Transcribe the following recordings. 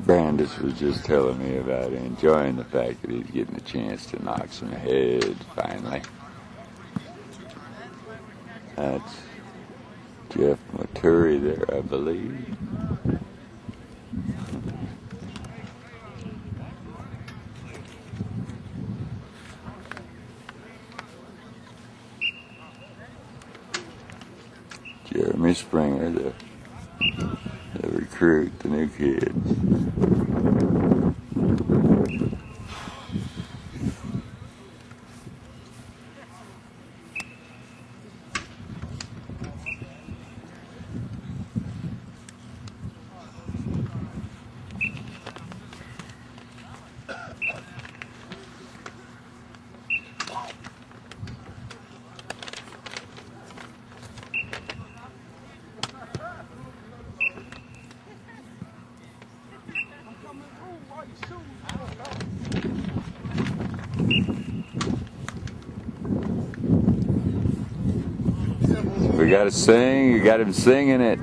Brandis was just telling me about enjoying the fact that he's getting a chance to knock some heads finally. That's Jeff Maturi there, I believe. Jeremy Springer, the recruit, the new kids. We gotta sing, you got him singing it.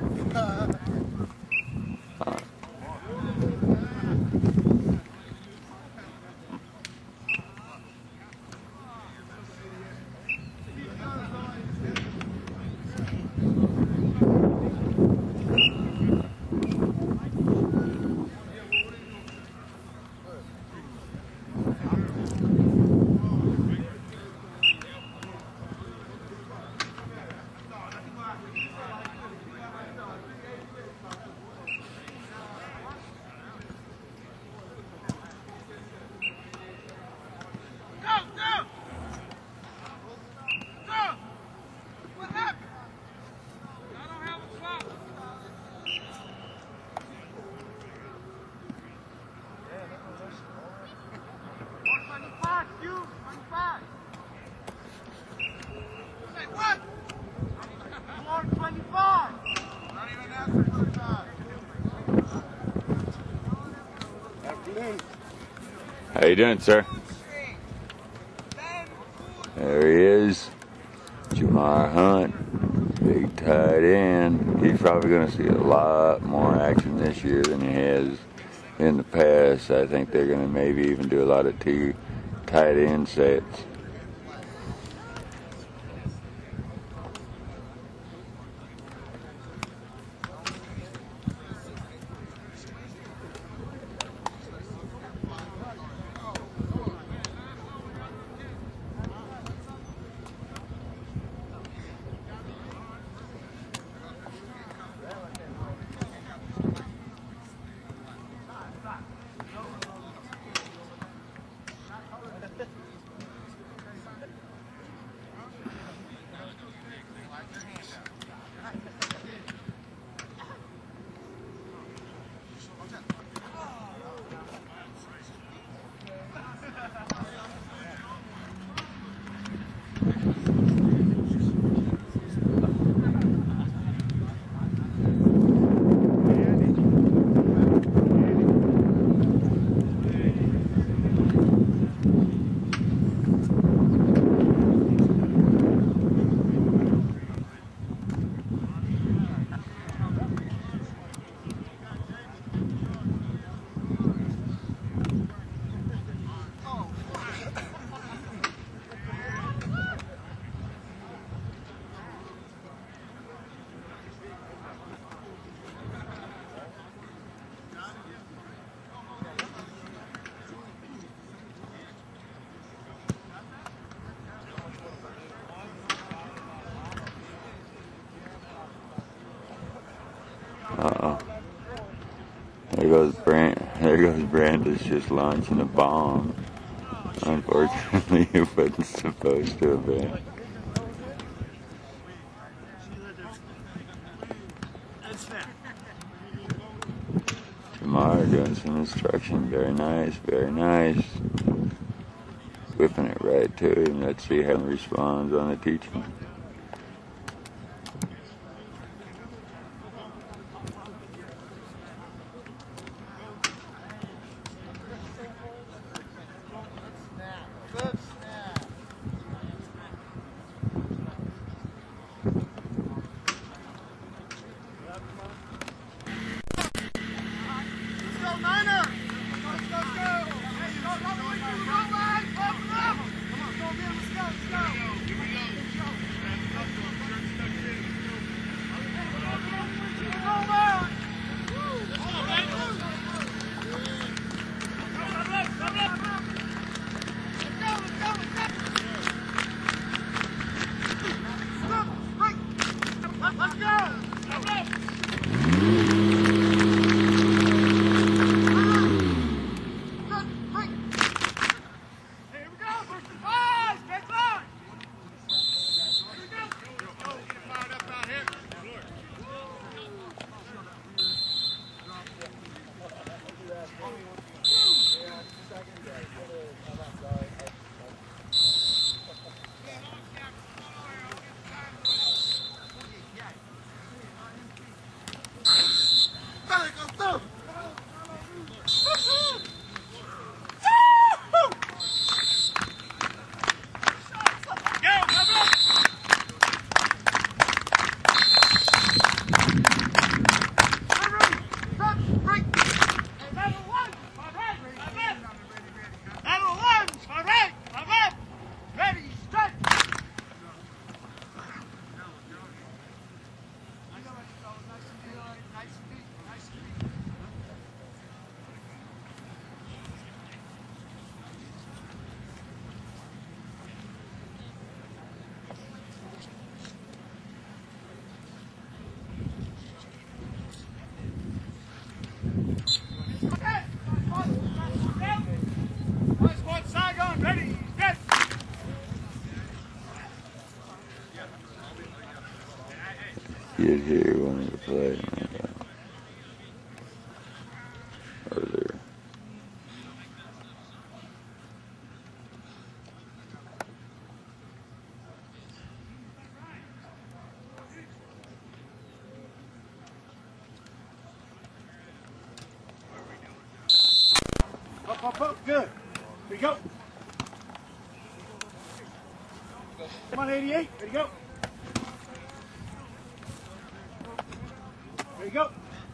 How you doing, sir? There he is, Jamar Hunt, big tight end. He's probably going to see a lot more action this year than he has in the past. I think they're going to maybe even do a lot of 2 tight end sets. There goes Brandis just launching a bomb. Unfortunately, it wasn't supposed to have been. Jamar doing some instruction. Very nice, very nice. Whipping it right to him. Let's see how he responds on the teaching. Niner! kid here wanted to play earlier. Up, good. Here you go. Come on, 88. There you go. There you go.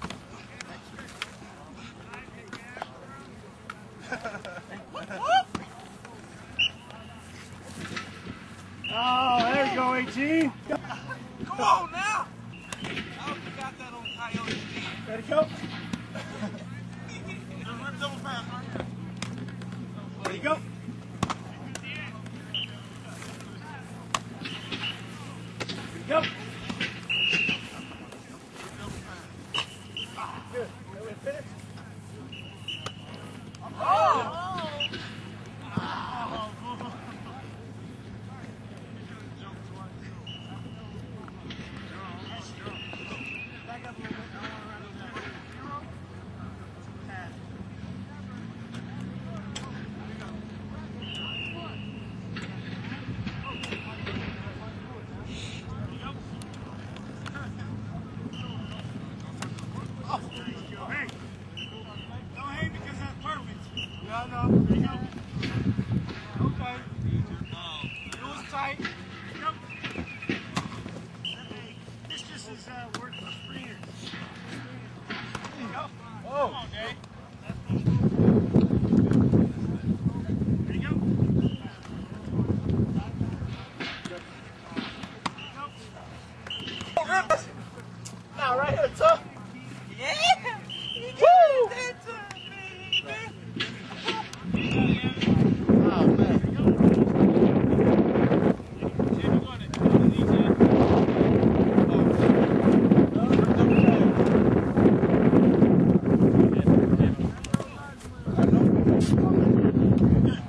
Oh, there you go, 18. Come on now! I forgot that on Coyote. Ready to go? Double pass, right? There you go. There you go. Good. Finish. No, no. There you go. Okay. It was tight. Yep. Hey, this just is work for screeners. There you go. Oh. Come on, Dave. There you go. Now, right here, tough. Yeah! Woo! That's baby! Oh, man. I know.